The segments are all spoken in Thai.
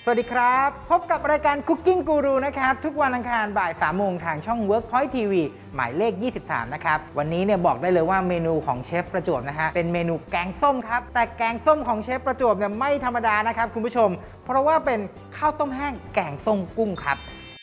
สวัสดีครับพบกับรายการ Cooking Guru นะครับทุกวันอังคารบ่าย 3 โมงทางช่อง Workpoint TV หมายเลข 23 นะครับวันนี้เนี่ยบอกได้เลยว่าเมนูของเชฟประจวบนะฮะเป็นเมนูแกงส้มครับแต่แกงส้มของเชฟประจวบเนี่ยไม่ธรรมดานะครับคุณผู้ชมเพราะว่าเป็นข้าวต้มแห้งแกงส้มกุ้งครับ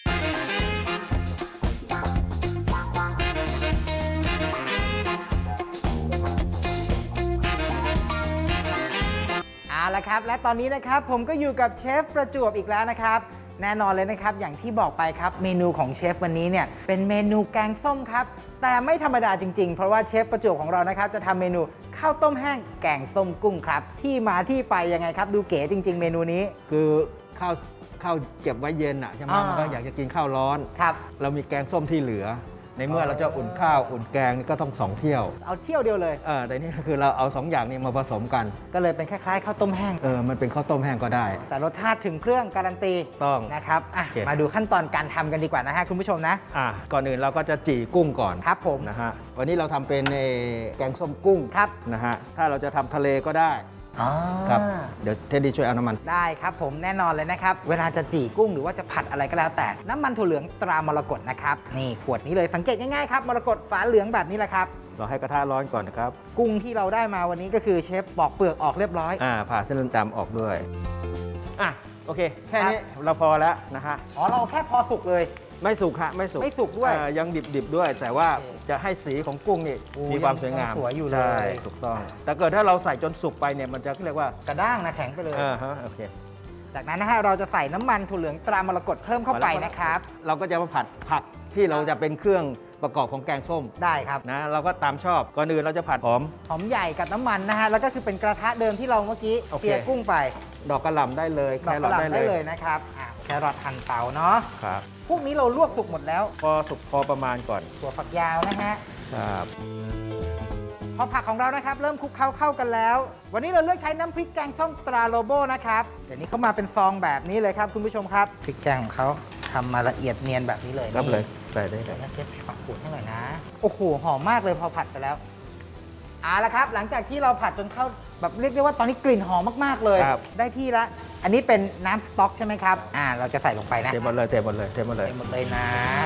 เอาละครับและตอนนี้นะครับผมก็อยู่กับเชฟประจวบอีกแล้วนะครับแน่นอนเลยนะครับอย่างที่บอกไปครับเมนูของเชฟวันนี้เนี่ยเป็นเมนูแกงส้มครับแต่ไม่ธรรมดาจริงๆเพราะว่าเชฟประจวบของเรานะครับจะทำเมนูข้าวต้มแห้งแกงส้มกุ้งครับที่มาที่ไปยังไงครับดูเก๋จริงๆเมนูนี้คือข้าวเก็บไว้เย็นอ่ะใช่ไหมมันก็อยากจะกินข้าวร้อนครับเรามีแกงส้มที่เหลือในเมื่อเราจะอุ่นข้าวอุ่นแกงก็ต้อง2 เที่ยวเอาเที่ยวเดียวเลยแต่นี่คือเราเอา2 อย่างนี้มาผสมกันก็เลยเป็นคล้ายๆข้าวต้มแห้งมันเป็นข้าวต้มแห้งก็ได้แต่รสชาติถึงเครื่องการันตีต้องนะครับมาดูขั้นตอนการทำกันดีกว่านะฮะคุณผู้ชมนะก่อนอื่นเราก็จะจี่กุ้งก่อนครับผมนะฮะวันนี้เราทำเป็นแกงส้มกุ้งครับนะฮะถ้าเราจะทำทะเลก็ได้ครับเดี๋ยวเท็ดดี้ช่วยเอาน้ำมันได้ครับผมแน่นอนเลยนะครับเวลาจะจี่กุ้งหรือว่าจะผัดอะไรก็แล้วแต่น้ำมันถั่วเหลืองตรามรกตนะครับนี่ขวดนี้เลยสังเกตง่ายๆครับมรกตฝาเหลืองแบบนี้แหละครับเราให้กระทะร้อนก่อนนะครับกุ้งที่เราได้มาวันนี้ก็คือเชฟปอกเปลือกออกเรียบร้อยผ่าเส้นดำออกด้วยโอเคแค่นี้เราพอแล้วนะฮะเราแค่พอสุกเลยไม่สุกฮะไม่สุกด้วยยังดิบด้วยแต่ว่าจะให้สีของกุ้งนี่มีความสวยงามสวยอยู่เลยใช่ถูกต้องแต่เกิดถ้าเราใส่จนสุกไปเนี่ยมันจะเรียกว่ากระด้างนะแข็งไปเลยโอเคจากนั้นนะฮะเราจะใส่น้ำมันถั่วเหลืองตรามรกตเพิ่มเข้าไปนะครับเราก็จะมาผัดผักที่เราจะเป็นเครื่องประกอบของแกงส้มได้ครับนะเราก็ตามชอบก่อนอื่นเราจะผัดหอมใหญ่กับน้ำมันนะฮะแล้วก็คือเป็นกระทะเดิมที่เราเมื่อกี้เคี่ยวกุ้งไปดอกกระหล่ำได้เลยแครอทได้เลยนะครับแครอทหั่นเตาเนาะครับพวกนี้เราลวกสุกหมดแล้วพอสุกพอประมาณก่อนถั่วฝักยาวนะฮะครับพอผักของเรานะครับเริ่มคลุกเข้ากันแล้ววันนี้เราเลือกใช้น้ำพริกแกงส้มตราโลโบนะครับเดี๋ยวนี้เขามาเป็นซองแบบนี้เลยครับคุณผู้ชมครับพริกแกงของเขาทำมาละเอียดเนียนแบบนี้เลยครับเลยใส่ได้เดี๋ยวเชฟปักขูดให้หน่อยนะโอ้โหหอมมากเลยพอผัดไปแล้วละครับหลังจากที่เราผัดจนเข้าแบบเรียกได้ว่าตอนนี้กลิ่นหอมมากๆเลยได้ที่ละอันนี้เป็นน้ำสต๊อกใช่ไหมครับเราจะใส่ลงไปนะเทหมดเลยนะ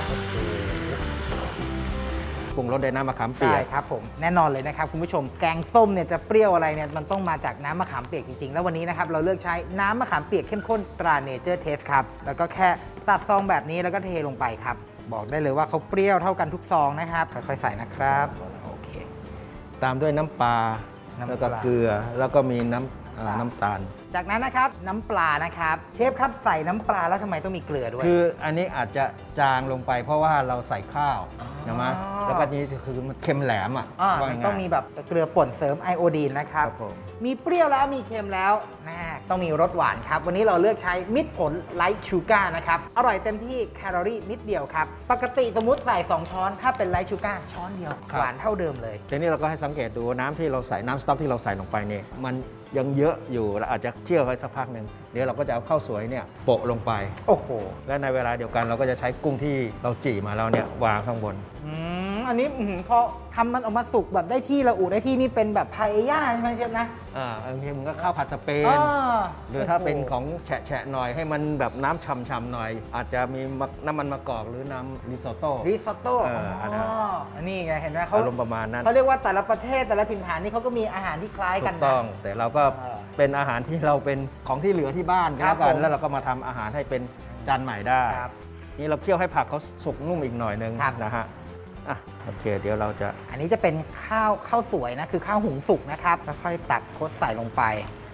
ปรุงรสด้วยน้ำมะขามเปียกครับผมแน่นอนเลยนะครับคุณผู้ชมแกงส้มเนี่ยจะเปรี้ยวอะไรเนี่ยมันต้องมาจากน้ำมะขามเปียกจริงๆแล้ววันนี้นะครับเราเลือกใช้น้ำมะขามเปียกเข้มข้นตราเนเจอร์เทสครับแล้วก็แค่ตัดซองแบบนี้แล้วก็เทลงไปครับบอกได้เลยว่าเขาเปรี้ยวเท่ากันทุกซองนะครับค่อยๆใส่นะครับโอเคตามด้วยน้ำปลาแล้วก็เกลือแล้วก็มีน้ำตาลจากนั้นนะครับน้ำปลานะครับเชฟครับใส่น้ำปลาแล้วทำไมต้องมีเกลือด้วยคืออันนี้อาจจะจางลงไปเพราะว่าเราใส่ข้าวนะมั้ยแล้วก็นี้คือมันเค็มแหลมมันต้องมีแบบเกลือป่นเสริมไอโอดีนนะครับมีเปรี้ยวแล้วมีเค็มแล้วต้องมีรสหวานครับวันนี้เราเลือกใช้มิตรผลไลท์ชูการ์นะครับอร่อยเต็มที่แคลอรี่นิดเดียวครับปกติสมมติใส่2 ช้อนถ้าเป็นไลท์ชูการ์ช้อนเดียวหวานเท่าเดิมเลยทีนี้เราก็ให้สังเกตดูน้ำที่เราใส่น้ำสต๊อกที่เราใส่ลงไปเนี่ยมันยังเยอะอยู่เราอาจจะเคี่ยวไว้สักพักหนึ่งเดี๋ยวเราก็จะเอาข้าวสวยเนี่ยโปะลงไปโอ้โหและในเวลาเดียวกันเราก็จะใช้กุ้งที่เราจี่มาแล้วเนี่ยวางข้างบนอันนี้พอทำมันออกมาสุกแบบได้ที่ระอุได้ที่นี่เป็นแบบพาเอย่าใช่ไหมเชฟนะบางทีมันก็ข้าวผัดสเปนหรือถ้าเป็นของแฉะหน่อยให้มันแบบน้ำฉ่ำๆหน่อยอาจจะมีน้ำมันมะกอกหรือน้ำริซอตโต้อันนี้ไงเห็นไหมเขาอารมณ์ประมาณนั้นเขาเรียกว่าแต่ละประเทศแต่ละถิ่นฐานนี่เขาก็มีอาหารที่คล้ายกันถูกต้องแต่เราก็เป็นอาหารที่เราเป็นของที่เหลือที่บ้านกันแล้วเราก็มาทำอาหารให้เป็นจานใหม่ได้นี่เราเคี่ยวให้ผักเขาสุกนุ่มอีกหน่อยนึงนะฮะโอเคเดี๋ยวเราจะอันนี้จะเป็นข้าวสวยนะคือข้าวหุงสุกนะครับค่อยๆตักโคตรใส่ลงไป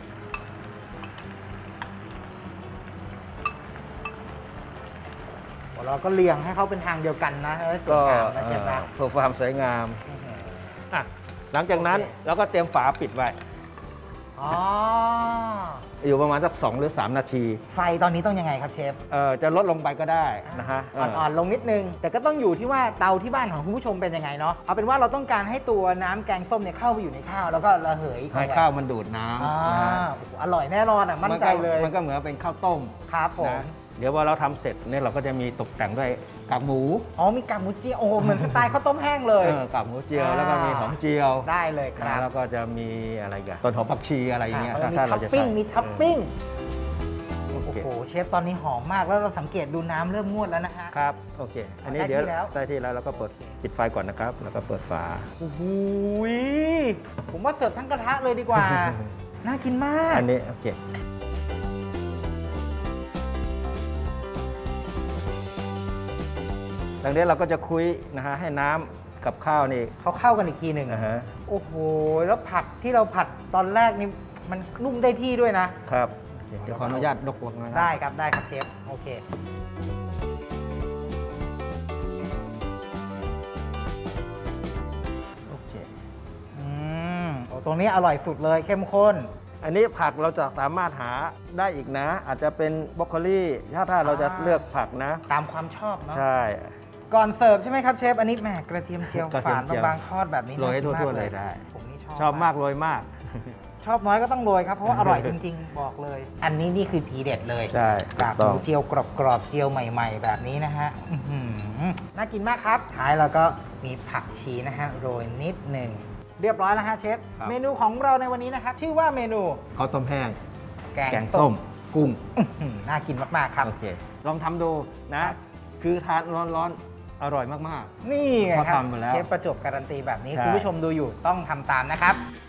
เราก็เรียงให้เขาเป็นทางเดียวกันนะก็เพื่อความสวยงามหลังจากนั้นเราก็เตรียมฝาปิดไว้อยู่ประมาณสัก2 หรือ 3 นาทีไฟตอนนี้ต้องยังไงครับเชฟจะลดลงไปก็ได้นะฮะอ่อนๆลงนิดนึงแต่ก็ต้องอยู่ที่ว่าเตาที่บ้านของคุณผู้ชมเป็นยังไงเนาะเอาเป็นว่าเราต้องการให้ตัวน้ำแกงส้มเนี่ยเข้าไปอยู่ในข้าวแล้วก็ระเหยให้ข้าวมันดูดน้ำอร่อยแน่นอนมั่นใจเลยมันก็เหมือนเป็นข้าวต้มครับผมเดี๋ยวพอเราทำเสร็จเนี่ยเราก็จะมีตกแต่งด้วยกากหมูมีกากหมูเจียวเหมือนสไตล์ข้าวต้มแห้งเลยกากหมูเจียวแล้วก็มีหอมเจียวได้เลยครับแล้วก็จะมีอะไรกันต้นหอมผักชีอะไรอย่างเงี้ยถ้าเราจะมีท็อปปิ้งโอ้โหเชเชฟตอนนี้หอมมากแล้วเราสังเกตดูน้ำเริ่มงวดแล้วนะฮะครับโอเคอันนี้ได้เดี๋ยวที่แล้วได้ที่แล้วเราก็ปิดไฟก่อนนะครับแล้วก็เปิดฝาโอ้โหผมว่าเสิร์ฟทั้งกระทะเลยดีกว่า น่ากินมากอันนี้โอเคหลังจากนี้เราก็จะคุยนะฮะให้น้ำกับข้าวนี่เขาเข้ากันอีกทีหนึ่งนะฮะโอ้โหแล้วผักที่เราผัดตอนแรกนี่มันนุ่มได้ที่ด้วยนะครับเดี๋ยวขออนุญาตยกวงนะได้ครับได้ครับเชฟโอเคโอเคโอ้ตรงนี้อร่อยสุดเลยเข้มข้นอันนี้ผักเราจะสามารถหาได้อีกนะ อาจจะเป็นบรอกโคลีถ้าเราจะเลือกผักนะตามความชอบเนาะใช่ก่อนเสิร์ฟใช่ไหมครับเชฟอันนี้แหมกระเทียมเจียวกระเทีฝาย นมเจียวบางๆทอดแบบนี้โรยให้น่ากินทั่วมากๆเลยได้ผมนี่ชอบมากโรยมากชอบน้อยก็ต้องโรยครับเพราะว่าอร่อยจริงๆ บอกเลย อันนี้นี่คือทีเด็ดเลยใช่กากหต้อมูงเจียวกรอบๆเจียวใหม่ ๆ แบบนี้นะฮะอื้อหือน่ากินมากครับท้ายเราก็มีผักชีนะฮะโรยนิดหนึ่งเรียบร้อยแล้วฮะเชฟเมนูของเราในวันนี้นะครับชื่อว่าเมนูข้าวต้มแห้งแกแกงงส้ส้มมกุ้งน่ากินมากๆครับโอเคลองทำดูนะครับคือทานร้อนๆ อร่อยมากนี่ไงเขาครับทำมาแล้วเชฟประจวบการันตีแบบนี้ใช่คุณผู้ชมดูอยู่ต้องทำตามนะครับ